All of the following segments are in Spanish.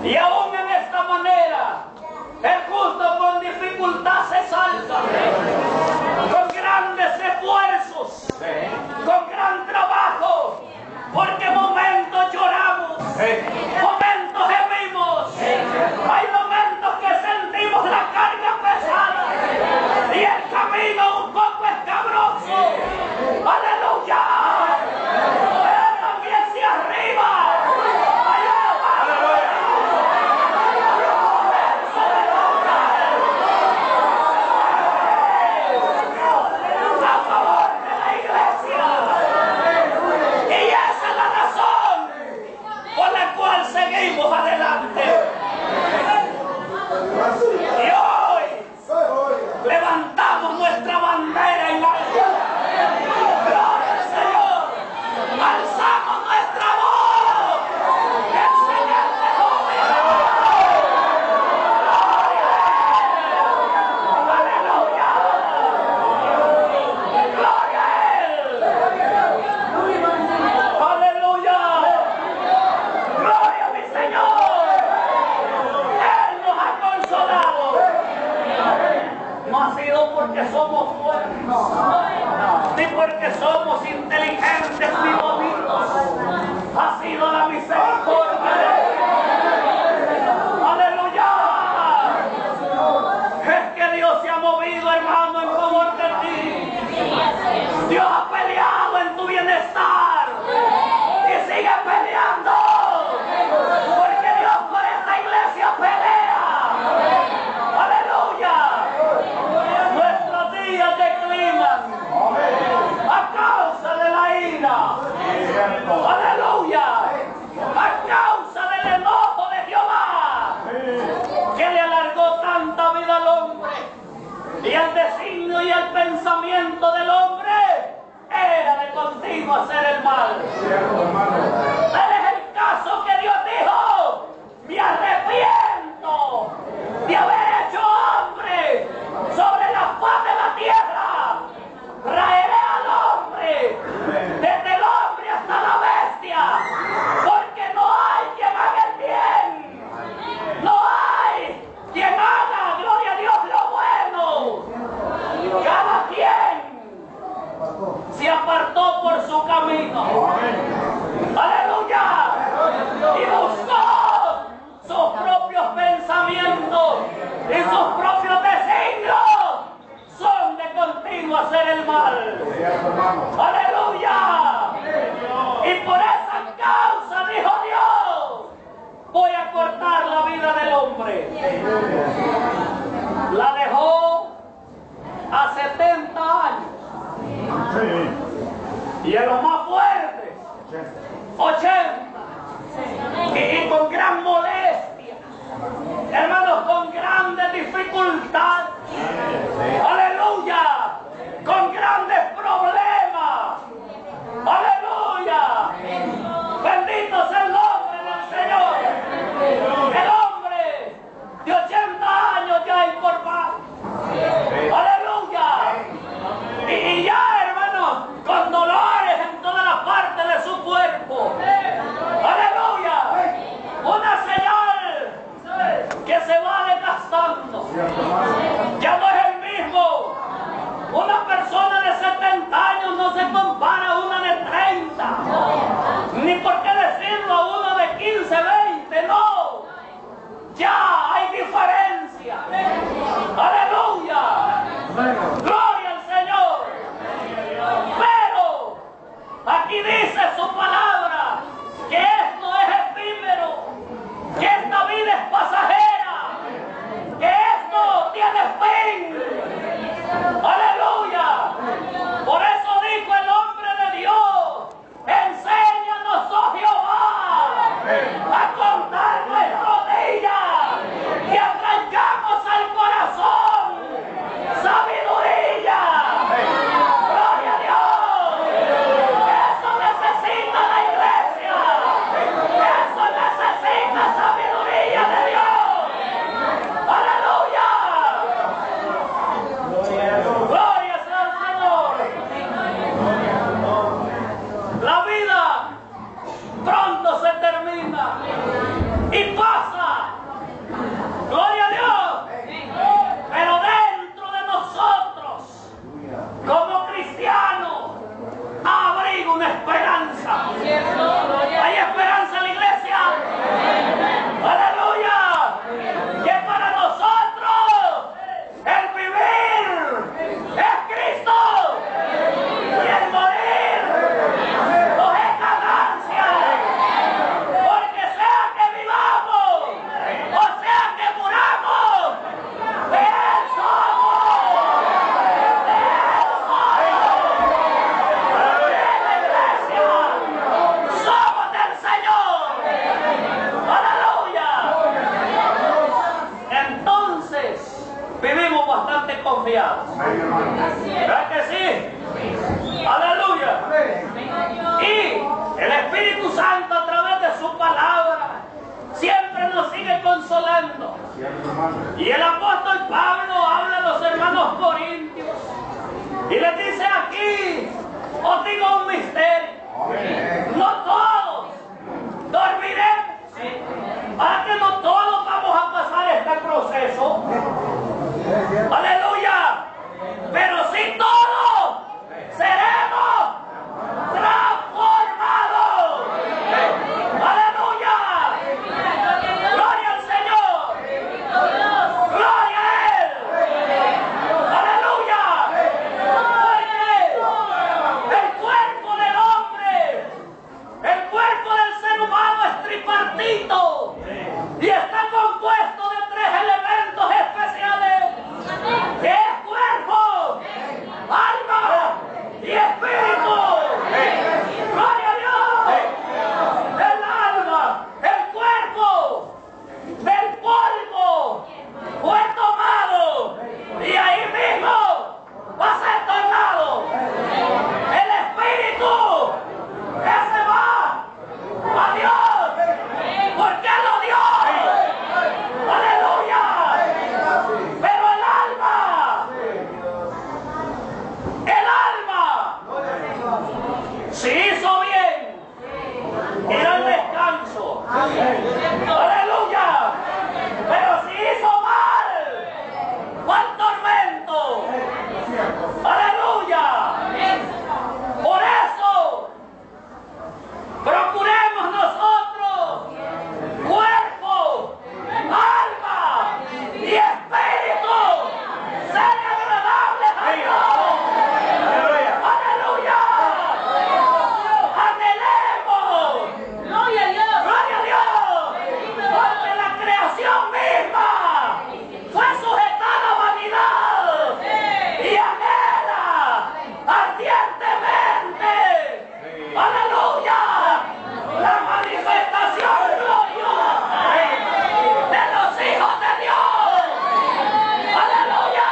Y aún en esta manera, el justo con dificultad se salva, con grandes esfuerzos, con gran trabajo, porque momentos lloramos, momentos gemimos, hay momentos que sentimos la carga pesada y el camino un poco escabroso. ¡Aleluya! Pero también si arriba. Seguimos adelante. Y hoy levantamos nuestra bandera en alto. Gloria al Señor. Alzamos nuestra voz. El Señor te jubila. Aleluya. Gloria a Él. Aleluya. Gloria a mi Señor. Él nos ha consolado. No ha sido porque somos fuertes, ni porque somos inteligentes ni bonitos. Ha sido la misericordia de Él. Aleluya. Es que Dios se ha movido, hermano, en favor de ti. Dios ha peleado en tu bienestar y sigue peleando. Porque Dios por esta iglesia pelea. Aleluya. Nuestros días declinan a causa de la ira. Aleluya. A causa del enojo de Jehová, que le alargó tanta vida al hombre. Y el designio y el pensamiento del hombre era de continuo hacer el mal. Tal es el caso que Dios dijo: me arrepiento de haber hecho hombre sobre la faz de la tierra. Traeré al hombre, desde el hombre hasta la bestia, porque no hay quien haga el bien. No hay quien haga, gloria a Dios, lo bueno. Cada quien se apartó por su camino. Aleluya. Y buscó sus propios pensamientos y sus propios designios son de continuo hacer el mal. Aleluya. Y por esa causa dijo Dios: voy a cortar la vida del hombre. La dejó a 70 años. Y en los más fuertes, 80. Y con gran molestia, hermanos, con grandes dificultades. Aleluya. Con grandes problemas. Aleluya. Bendito sea el nombre del Señor. El hombre de 80 años ya incorporado. Aleluya. Y ya, hermanos, con dolores en toda la parte de su cuerpo. Aleluya. Una señal que se va desgastando. Ya no es el mismo. Una persona de 70 años no se compara a una de 30. Ni por qué decirlo a una de 15, 20, no. Ya hay diferencia. Aleluya. Gloria al Señor. Pero aquí dice su palabra que esto es efímero, que esta vida es pasajera, que esto tiene fin. Aleluya. Por eso dijo el hombre de Dios en confiados. ¿Verdad que sí? Aleluya. Y el Espíritu Santo a través de su palabra siempre nos sigue consolando. Y el apóstol Pablo habla a los hermanos corintios y les dice aquí, os digo un misterio, no todos dormiremos, para que no todos vamos a pasar este proceso. Aleluya. Pero sí todos seremos transformados. Aleluya. Gloria al Señor. Gloria a Él. Aleluya. Porque el cuerpo del hombre, el cuerpo del ser humano es tripartito y está compuesto de tres elementos especiales, que es cuerpo, alma y espíritu. Gloria a Dios. El alma, el cuerpo del polvo fue tomado y ahí mismo va a ser tornado. El espíritu, ese va a Dios, porque lo dio. Aleluya. Pero el alma si hizo bien, ir al descanso. Aleluya. Pero si hizo mal, fue al tormento. Aleluya. Por eso procuremos nosotros cuerpo, alma y espíritu ser agradables a Dios. Aleluya. Anhelemos. Gloria a Dios. Gloria a Dios. Porque la creación misma fue sujetada a vanidad y anhela ardientemente. Aleluya. La manifestación gloriosa de los hijos de Dios. Aleluya.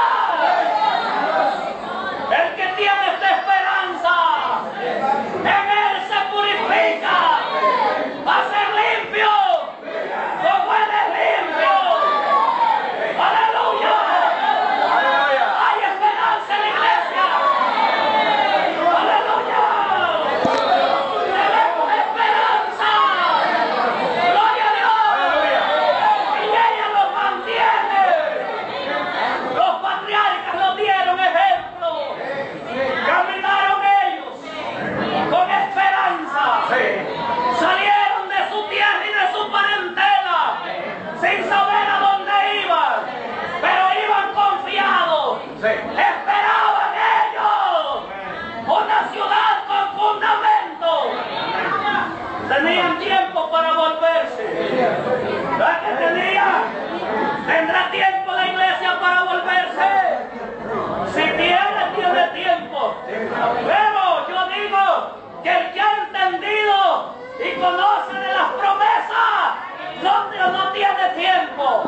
El que tiene esta esperanza, en Él se purifica, va a ser limpio, como Él es limpio. Aleluya. Hay esperanza en la iglesia. Aleluya. Tenemos esperanza. Gloria a Dios. Y ella nos mantiene. Los patriarcas nos dieron ejemplo. Caminaron ellos con esperanza. Salieron de su tierra y de su parentela sin saber a dónde iban, pero iban confiados. Esperaban ellos una ciudad con fundamento. Tenían tiempo para volverse. ¿Verdad que tenían? ¿Tendrá tiempo la iglesia para volverse? Si tiene tiempo. Pero yo digo que el que ha entendido y conoce de las promesas no tiene tiempo.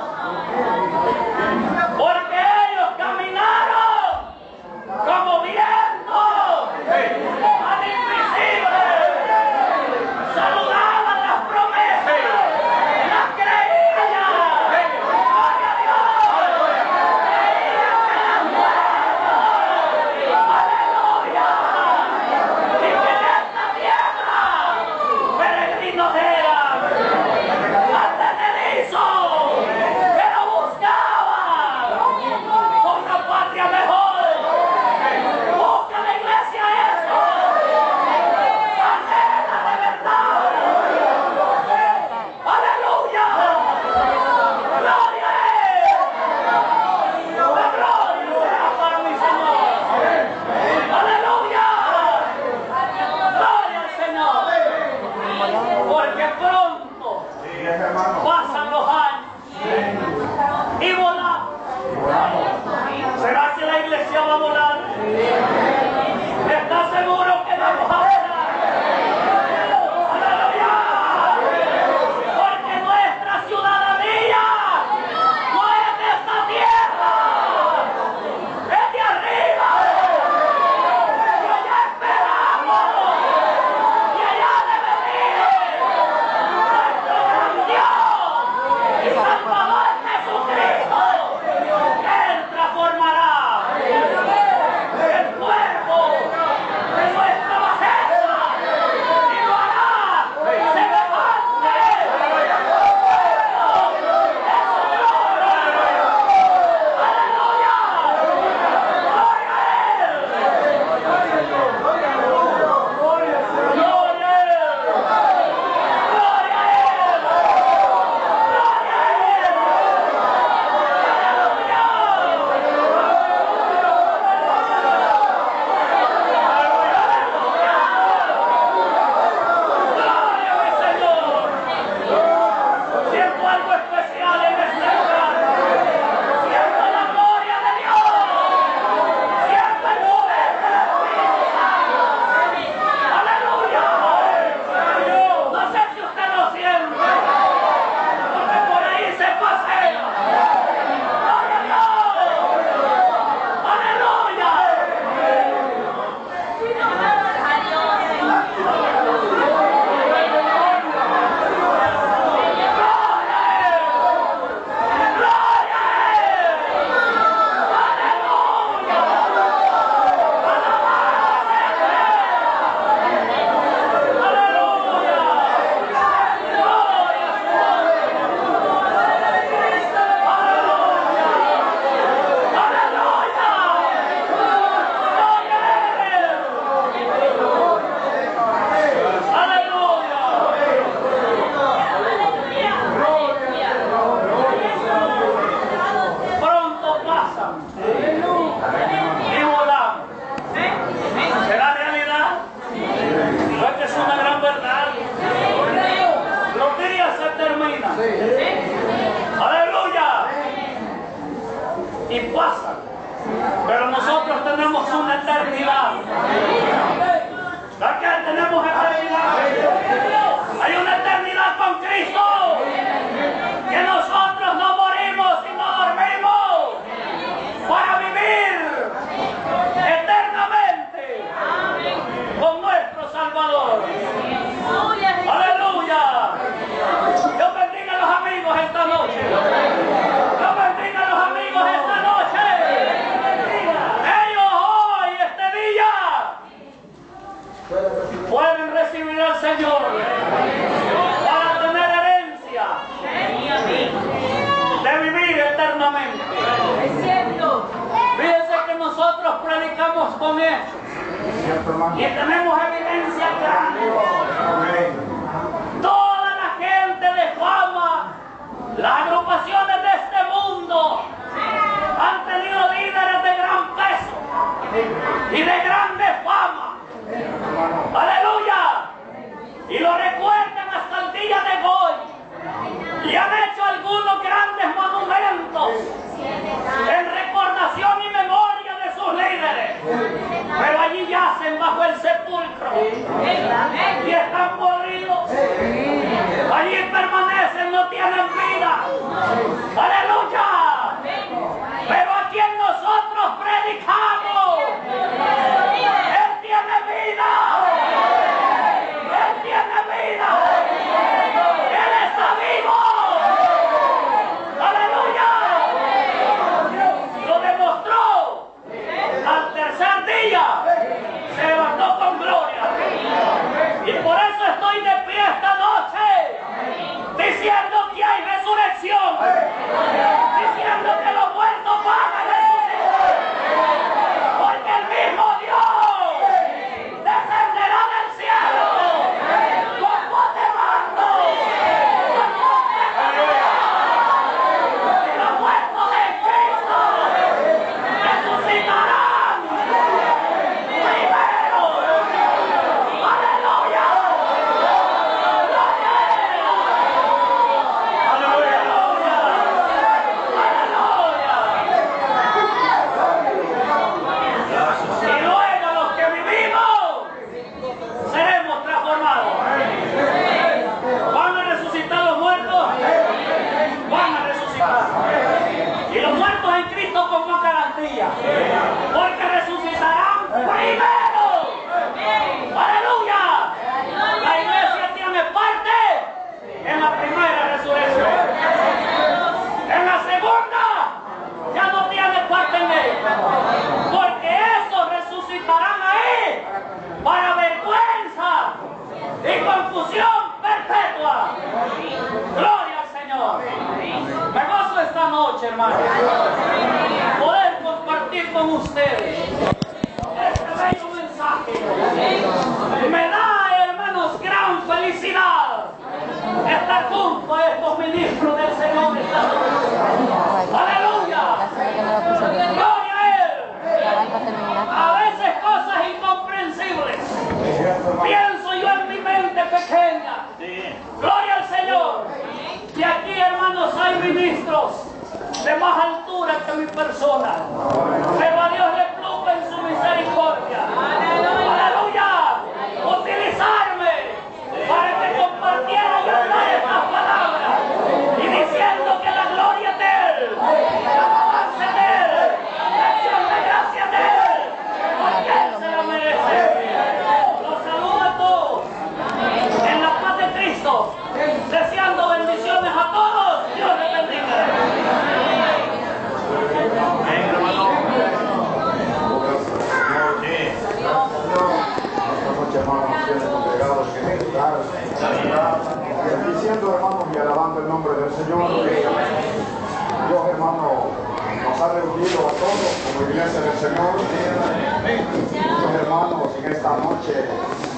Porque ellos caminaron como viento al invisible. Saludaban las promesas, las creían. Gloria a Dios. Creían que eran buenos. Aleluya. Y que en esta tierra peregrinos eran. Advenedizos. Pero y pasan, pero nosotros tenemos una eternidad. Aquí tenemos eternidad. Hay una eternidad con Cristo, que nosotros no morimos y no dormimos para vivir eternamente con nuestro Salvador. Aleluya. Dios bendiga a los amigos esta noche. Dios bendiga a los amigos esta noche. Ellos hoy, este día, pueden recibir al Señor para tener herencia de vivir eternamente. Fíjense que nosotros predicamos con hechos y tenemos evidencia grande. Toda la gente de fama, las agrupaciones de este mundo han tenido líderes de gran peso y de grande fama. Aleluya. Y lo recuerdan hasta el día de hoy. Y han hecho algunos grandes monumentos en recordación y memoria de sus líderes. Pero allí yacen bajo el sepulcro y están podridos. Allí permanecen, no tienen vida. Aleluya. Pero a quien nosotros predicamos, Él tiene vida. Él tiene vida. Él está vivo. Aleluya. Lo demostró al tercer día. Se levantó con gloria. Y por eso estoy de pie esta noche, diciendo que hay resurrección, diciendo que los muertos van a resucitar, porque el mismo Dios descenderá del cielo con voz de mando, con voz de gloria, y los muertos de Cristo resucitarán primero. ¡Aleluya! Y luego los que vivimos seremos transformados. ¿Van a resucitar los muertos? Van a resucitar. Y los muertos en Cristo con más garantía, porque resucitarán primero. ¡Aleluya! La iglesia tiene parte en la primera resurrección. En la segunda ya no tiene parte en ella, porque esos resucitarán ahí para vergüenza y confusión perpetua. Gloria al Señor. Me gozo esta noche, hermano, poder compartir con ustedes este bello mensaje. Me da, hermanos, gran felicidad estar junto a estos ministros del Señor esta noche. Aleluya. Gloria a Él. A veces cosas incomprensibles pienso yo en mi mente pequeña. Gloria al Señor. Y aquí, hermanos, hay ministros de más altura que mi persona, pero a Dios le plugo en su misericordia. Aleluya. Utilizarme para que compartiera y hablara estas palabras, y diciendo que la gloria de Él, la alabanza de Él, la acción de gracia de Él, porque Él se la merece. Los saludo a todos en la paz de Cristo, deseando bendiciones a todos. Dios les bendiga. Bendiciendo, hermanos, y alabando el nombre del Señor. Dios, hermano, nos ha reunido a todos como iglesia del Señor. Dios, hermanos, en esta noche